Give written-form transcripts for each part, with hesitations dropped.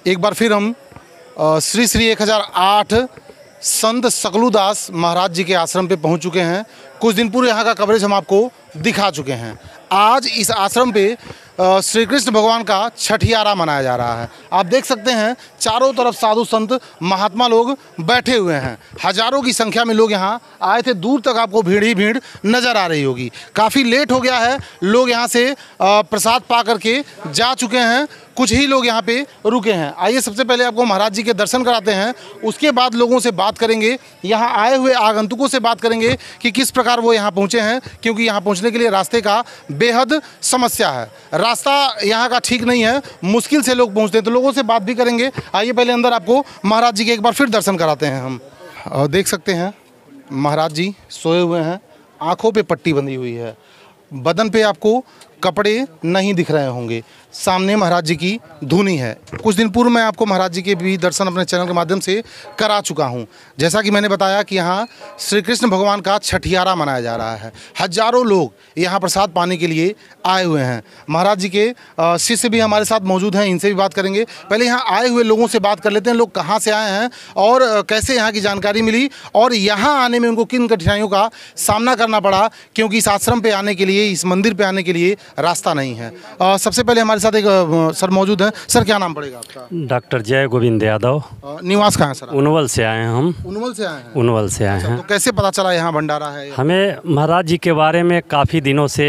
एक बार फिर हम श्री श्री 1008 संत सकलूदास महाराज जी के आश्रम पे पहुंच चुके हैं। कुछ दिन पूर्व यहाँ का कवरेज हम आपको दिखा चुके हैं। आज इस आश्रम पे श्री कृष्ण भगवान का छठियारा मनाया जा रहा है। आप देख सकते हैं चारों तरफ साधु संत महात्मा लोग बैठे हुए हैं। हजारों की संख्या में लोग यहाँ आए थे। दूर तक आपको भीड़ ही भीड़ नज़र आ रही होगी। काफ़ी लेट हो गया है, लोग यहाँ से प्रसाद पा करके जा चुके हैं। कुछ ही लोग यहाँ पे रुके हैं। आइए सबसे पहले आपको महाराज जी के दर्शन कराते हैं, उसके बाद लोगों से बात करेंगे, यहाँ आए हुए आगंतुकों से बात करेंगे कि किस प्रकार वो यहाँ पहुँचे हैं, क्योंकि यहाँ पहुँचने के लिए रास्ते का बेहद समस्या है। रास्ता यहाँ का ठीक नहीं है, मुश्किल से लोग पहुँचते हैं, तो लोगों से बात भी करेंगे। आइए पहले अंदर आपको महाराज जी के एक बार फिर दर्शन कराते हैं हम। देख सकते हैं महाराज जी सोए हुए हैं, आँखों पर पट्टी बंधी हुई है, बदन पे आपको कपड़े नहीं दिख रहे होंगे। सामने महाराज जी की धुनी है। कुछ दिन पूर्व मैं आपको महाराज जी के भी दर्शन अपने चैनल के माध्यम से करा चुका हूं। जैसा कि मैंने बताया कि यहाँ श्री कृष्ण भगवान का छठियारा मनाया जा रहा है। हजारों लोग यहाँ प्रसाद पाने के लिए आए हुए हैं। महाराज जी के शिष्य भी हमारे साथ मौजूद हैं, इनसे भी बात करेंगे। पहले यहाँ आए हुए लोगों से बात कर लेते हैं, लोग कहाँ से आए हैं और कैसे यहाँ की जानकारी मिली और यहाँ आने में उनको किन कठिनाइयों का सामना करना पड़ा, क्योंकि इस आश्रम पर आने के लिए, इस मंदिर पर आने के लिए रास्ता नहीं है। सबसे पहले हमारे साथ एक सर मौजूद हैं। सर क्या नाम पड़ेगा आपका? डॉक्टर जय गोविंद यादव। निवास कहाँ है सर? उनवल से आए हैं हम। उनवल से आए हैं? उनवल से आए हैं। तो कैसे पता चला यहाँ भंडारा है? हमें महाराज जी के बारे में काफ़ी दिनों से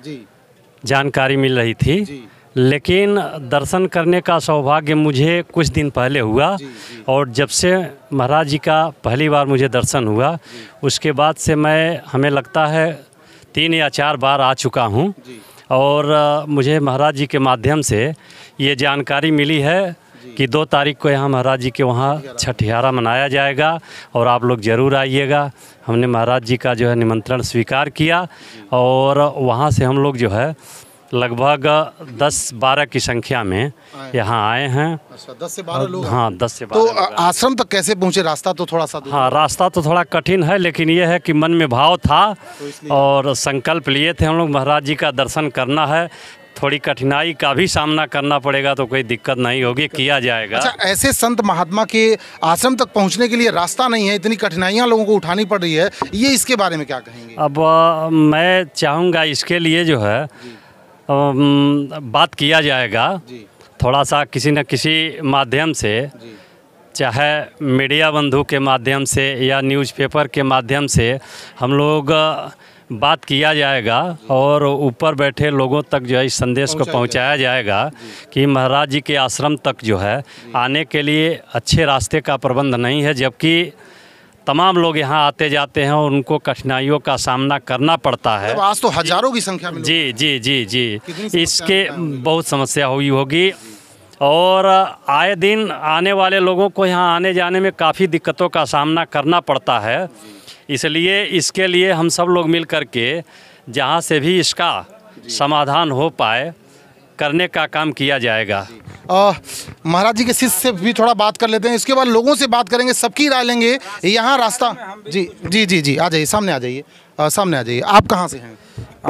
जानकारी मिल रही थी, लेकिन दर्शन करने का सौभाग्य मुझे कुछ दिन पहले हुआ। और जब से महाराज जी का पहली बार मुझे दर्शन हुआ, उसके बाद से हमें लगता है 3 या 4 बार आ चुका हूँ। और मुझे महाराज जी के माध्यम से ये जानकारी मिली है कि 2 तारीख को यहाँ महाराज जी के वहाँ छठियारा मनाया जाएगा और आप लोग ज़रूर आइएगा। हमने महाराज जी का जो है निमंत्रण स्वीकार किया और वहाँ से हम लोग जो है लगभग 10-12 की संख्या में यहाँ आए हैं। अच्छा, 10 से 12 लोग? हाँ, 10 से 12। तो आश्रम तक कैसे पहुँचे? रास्ता तो थोड़ा सा हाँ, रास्ता तो थोड़ा कठिन है, लेकिन ये है कि मन में भाव था और संकल्प लिए थे हम लोग महाराज जी का दर्शन करना है। थोड़ी कठिनाई का भी सामना करना पड़ेगा तो कोई दिक्कत नहीं होगी, किया जाएगा। अच्छा, ऐसे संत महात्मा के आश्रम तक पहुंचने के लिए रास्ता नहीं है, इतनी कठिनाइयां लोगों को उठानी पड़ रही है, ये इसके बारे में क्या कहेंगे? अब मैं चाहूँगा इसके लिए जो है बात किया जाएगा थोड़ा सा किसी न किसी माध्यम से, चाहे मीडिया बंधु के माध्यम से या न्यूज़पेपर के माध्यम से हम लोग बात किया जाएगा और ऊपर बैठे लोगों तक जो है इस संदेश को पहुंचाया जाएगा कि महाराज जी के आश्रम तक जो है आने के लिए अच्छे रास्ते का प्रबंध नहीं है, जबकि तमाम लोग यहाँ आते जाते हैं और उनको कठिनाइयों का सामना करना पड़ता है। आज तो हजारों की संख्या में जी जी जी जी इसके बहुत समस्या हुई होगी और आए दिन आने वाले लोगों को यहाँ आने जाने में काफ़ी दिक्कतों का सामना करना पड़ता है। इसलिए इसके लिए हम सब लोग मिल कर के जहाँ से भी इसका समाधान हो पाए करने का काम किया जाएगा। महाराज जी के शिष्य से भी थोड़ा बात कर लेते हैं, इसके बाद लोगों से बात करेंगे, सबकी राय लेंगे। यहाँ रास्ता जी जी जी जी आ जाइए, सामने आ जाइए, सामने आ जाइए। आप कहाँ से हैं?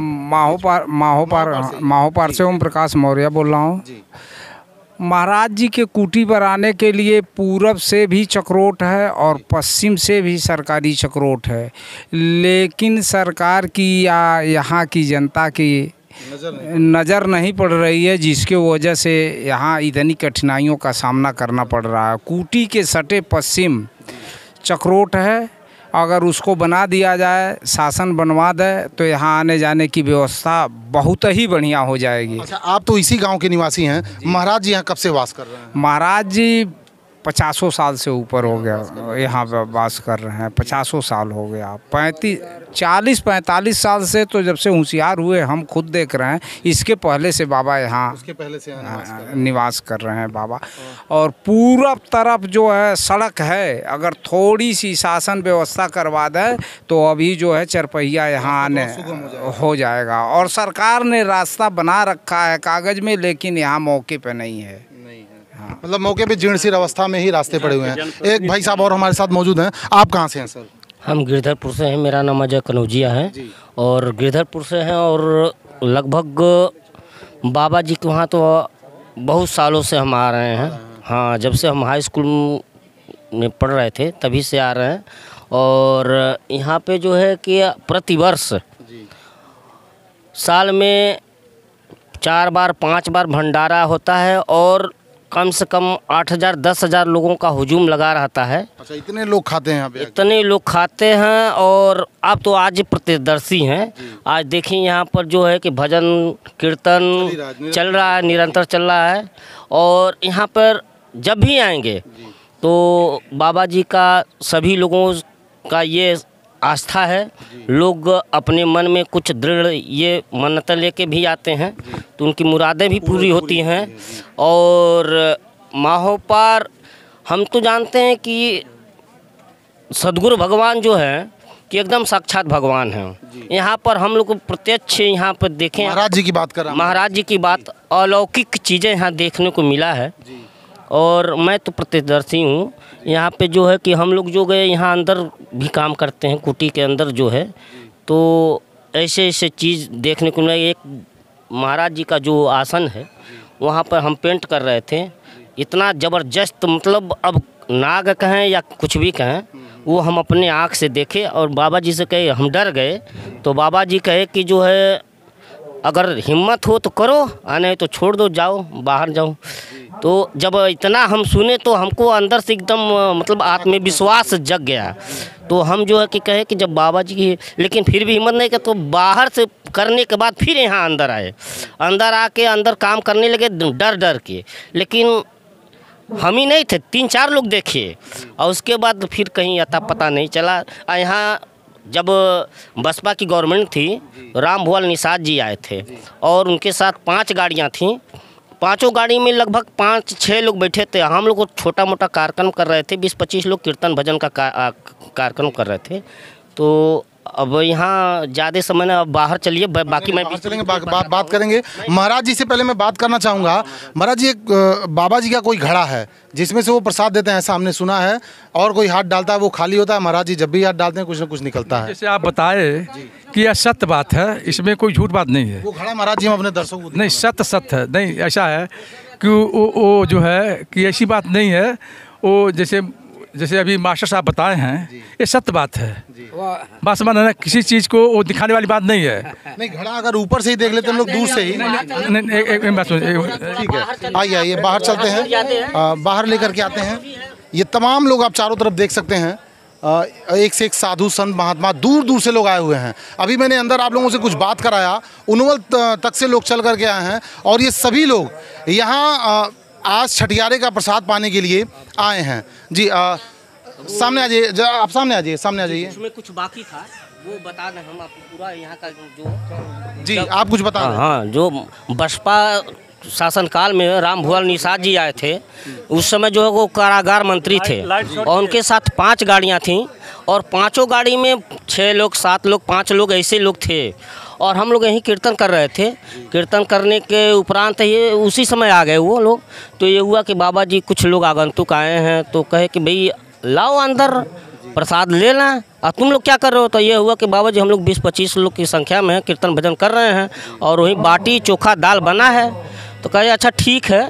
माहोपार से ओम प्रकाश मौर्य बोल रहा हूँ। महाराज जी के कुटी पर आने के लिए पूरब से भी चक्रोट है और पश्चिम से भी सरकारी चक्रोट है, लेकिन सरकार की या यहाँ की जनता की नज़र नहीं पड़ रही है, जिसके वजह से यहाँ इतनी कठिनाइयों का सामना करना पड़ रहा है। कुटी के सटे पश्चिम चक्रोट है, अगर उसको बना दिया जाए, शासन बनवा दे तो यहाँ आने जाने की व्यवस्था बहुत ही बढ़िया हो जाएगी। अच्छा, आप तो इसी गांव के निवासी हैं। महाराज जी यहाँ कब से वास कर रहे हैं? महाराज जी 50 साल से ऊपर हो गया यहाँ पर वास कर रहे हैं। 50 साल हो गया, 40-45 साल से तो जब से होशियार हुए हम खुद देख रहे हैं। इसके पहले से बाबा यहाँ निवास कर रहे हैं बाबा। और पूरब तरफ जो है सड़क है, अगर थोड़ी सी शासन व्यवस्था करवा दे तो अभी जो है चरपहिया यहाँ आने हो जाएगा। और सरकार ने रास्ता बना रखा है कागज़ में, लेकिन यहाँ मौके पे नहीं है। मतलब मौके पे जीर्ण-सी अवस्था में ही रास्ते पड़े हुए हैं। एक भाई साहब और हमारे साथ मौजूद हैं। आप कहाँ से हैं सर? हम गिरधरपुर से हैं। मेरा नाम अजय कनौजिया है और गिरधरपुर से हैं और लगभग बाबा जी के वहाँ तो बहुत सालों से हम आ रहे हैं। हाँ, जब से हम हाई स्कूल में पढ़ रहे थे तभी से आ रहे हैं। और यहाँ पे जो है कि प्रतिवर्ष साल में 4 बार 5 बार भंडारा होता है और कम से कम 8,000 10,000 लोगों का हुजूम लगा रहता है। अच्छा, इतने लोग खाते हैं यहाँ पे? इतने लोग खाते हैं। और अब तो आज प्रतिदर्शी हैं। आज देखिए यहाँ पर जो है कि भजन कीर्तन चल रहा है, निरंतर चल रहा है। और यहाँ पर जब भी आएंगे तो बाबा जी का सभी लोगों का ये आस्था है। लोग अपने मन में कुछ दृढ़ ये मन्नतें लेके भी आते हैं तो उनकी मुरादें भी पूरी होती हैं। और माहोपार हम तो जानते हैं कि सदगुरु भगवान जो है कि एकदम साक्षात भगवान हैं। यहाँ पर हम लोग प्रत्यक्ष यहाँ पर देखें, महाराज जी की बात कर रहा हूँ। महाराज जी की बात, अलौकिक चीज़ें यहाँ देखने को मिला है। और मैं तो प्रत्यक्षदर्शी हूँ। यहाँ पे जो है कि हम लोग जो गए यहाँ अंदर भी काम करते हैं, कुटी के अंदर जो है, तो ऐसे ऐसे चीज़ देखने को मिला। एक महाराज जी का जो आसन है वहाँ पर हम पेंट कर रहे थे, इतना ज़बरदस्त, मतलब अब नाग कहें या कुछ भी कहें, वो हम अपने आँख से देखे और बाबा जी से कहे, हम डर गए। तो बाबा जी कहे कि जो है अगर हिम्मत हो तो करो, नहीं तो छोड़ दो, जाओ बाहर जाओ। तो जब इतना हम सुने तो हमको अंदर से एकदम मतलब आत्मविश्वास जग गया। तो हम जो है कि कहे कि जब बाबा जी की, लेकिन फिर भी हिम्मत नहीं कि तो बाहर से करने के बाद फिर यहाँ अंदर आए। अंदर आके अंदर काम करने लगे डर डर के, लेकिन हम ही नहीं थे, 3-4 लोग देखे। और उसके बाद फिर कहीं अता पता नहीं चला। यहाँ जब बसपा की गवर्नमेंट थी, राम भुवल निषाद जी आए थे और उनके साथ 5 गाड़ियाँ थीं। 5 गाड़ी में लगभग 5-6 लोग बैठे थे। हम लोग छोटा मोटा कार्यक्रम कर रहे थे, 20-25 लोग कीर्तन भजन का कार्यक्रम कर रहे थे। तो अब यहाँ ज़्यादा समय ना, अब बाहर चलिए, बाकी मैं बाहर चलेंगे, बात करेंगे। महाराज जी से पहले मैं बात करना चाहूँगा, महाराज जी, एक बाबा जी का कोई घड़ा है जिसमें से वो प्रसाद देते हैं, ऐसा हमने सुना है, और कोई हाथ डालता है वो खाली होता है। महाराज जी जब भी हाथ डालते हैं कुछ ना कुछ निकलता है। जैसे आप बताए कि यह सत्य बात है, इसमें कोई झूठ बात नहीं है। वो घड़ा महाराज जी हम अपने दर्शकों को नहीं, सत्य है। नहीं, ऐसा है कि वो जो है कि ऐसी बात नहीं है। वो जैसे अभी मास्टर साहब बताए हैं, ये सत्य बात है। बात समझ ना, किसी चीज़ को वो दिखाने वाली बात नहीं है। नहीं, घड़ा अगर ऊपर से ही देख लेते हैं लोग, दूर से ही। एक बात सुनिए, ठीक है, आइए बाहर चलते हैं, बाहर लेकर के आते हैं। ये तमाम लोग आप चारों तरफ देख सकते हैं, एक से एक साधु संत महात्मा दूर दूर से लोग आए हुए हैं। अभी मैंने अंदर आप लोगों से कुछ बात कराया, उनवल तक से लोग चल करके आए हैं और ये सभी लोग यहाँ आज छठियारे का प्रसाद पाने के लिए आए हैं। जी, सामने आ जाइए, आप सामने आ जाइए। उसमें कुछ बाकी था वो बता दें, हम आपको पूरा यहाँ का जो जी आप कुछ बता दें। हाँ, जो बसपा शासनकाल में राम भुवल निषाद जी आए थे, उस समय जो है वो कारागार मंत्री थे और उनके साथ 5 गाड़ियाँ थीं और 5 गाड़ी में 6 लोग 7 लोग 5 लोग ऐसे लोग थे। और हम लोग यहीं कीर्तन कर रहे थे। कीर्तन करने के उपरांत ये उसी समय आ गए वो लोग। तो ये हुआ कि बाबा जी कुछ लोग आगंतुक आए हैं तो कहे कि भाई लाओ अंदर प्रसाद लेना, और तुम लोग क्या कर रहे हो। तो ये हुआ कि बाबा जी हम लोग 20-25 लोग की संख्या में कीर्तन भजन कर रहे हैं और वहीं बाटी चोखा दाल बना है। तो कहे अच्छा ठीक है,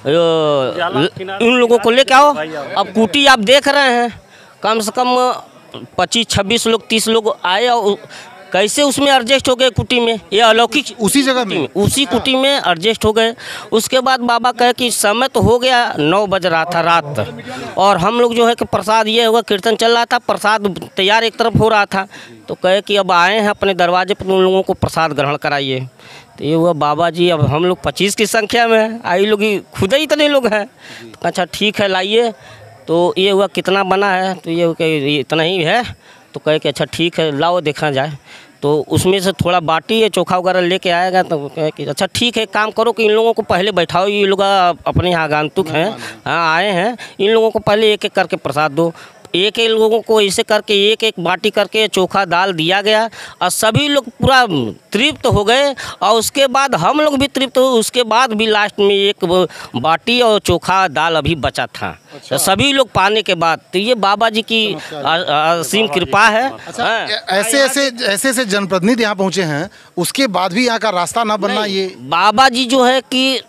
इन लोगों को लेके आओ। अब कुटी आप देख रहे हैं, कम से कम 25-26 लोग 30 लोग आए और कैसे उसमें एडजस्ट हो गए कुटी में। ये अलौकिक उसी जगह में, उसी कुटी में एडजस्ट हो गए। उसके बाद बाबा कहे कि समय तो हो गया, 9 बज रहा था रात, और हम लोग जो है कि प्रसाद ये हुआ, कीर्तन चल रहा था, प्रसाद तैयार एक तरफ हो रहा था। तो कहे कि अब आए हैं अपने दरवाजे पर, उन लोगों को प्रसाद ग्रहण कराइए। तो ये हुआ बाबा जी, अब हम लोग 25 की संख्या में हैं, आई लोग खुद ही इतने लोग हैं। तो अच्छा ठीक है लाइए। तो ये हुआ कितना बना है, तो ये कि इतना ही है। तो कहे कि अच्छा ठीक है लाओ देखा जाए। तो उसमें से थोड़ा बाटी या चोखा वगैरह लेके आएगा। तो कहे कि अच्छा ठीक है, काम करो कि इन लोगों को पहले बैठाओ, ये लोग अपने यहाँ आगंतुक हैं, हाँ आए हैं, इन लोगों को पहले एक एक करके प्रसाद दो। एक एक लोगों को ऐसे करके एक एक बाटी करके चोखा दाल दिया गया और सभी लोग पूरा तृप्त हो गए। और उसके बाद हम लोग भी तृप्त हुए। उसके बाद भी लास्ट में एक बाटी और चोखा दाल अभी बचा था। तो सभी लोग पाने के बाद, तो ये बाबा जी की असीम कृपा है। ऐसे जनप्रतिनिधि यहाँ पहुँचे हैं, उसके बाद भी यहाँ का रास्ता ना बनना, ये बाबा जी जो है कि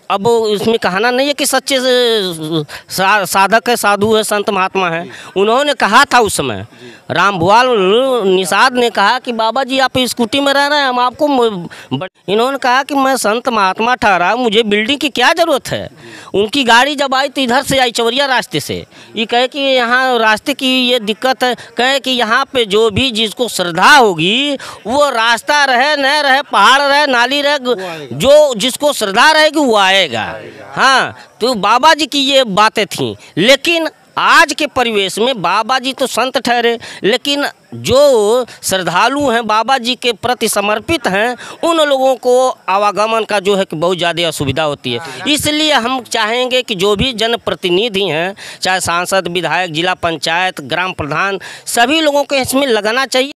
अब इसमें कहना नहीं है कि सच्चे साधक है, साधु है, संत महात्मा है। उन्होंने कहा था उस समय, राम भुआल निषाद ने कहा कि बाबा जी आप स्कूटी में रह रहे हैं, हम आपको इन्होंने कहा कि मैं संत महात्मा ठहरा, मुझे बिल्डिंग की क्या ज़रूरत है। उनकी गाड़ी जब आई तो इधर से आई, चवरिया रास्ते से। ये कहे कि यहाँ रास्ते की ये दिक्कत है, कहे कि यहाँ पे जो भी जिसको श्रद्धा होगी वो रास्ता रहे न रहे, पहाड़ रहे, नाली रहे, जो जिसको श्रद्धा रहेगी वो आएगा। हाँ, तो बाबा जी की ये बातें थीं। लेकिन आज के परिवेश में बाबा जी तो संत ठहरे, लेकिन जो श्रद्धालु हैं, बाबा जी के प्रति समर्पित हैं, उन लोगों को आवागमन का जो है कि बहुत ज़्यादा असुविधा होती है। इसलिए हम चाहेंगे कि जो भी जनप्रतिनिधि हैं, चाहे सांसद, विधायक, जिला पंचायत, ग्राम प्रधान, सभी लोगों को इसमें लगाना चाहिए।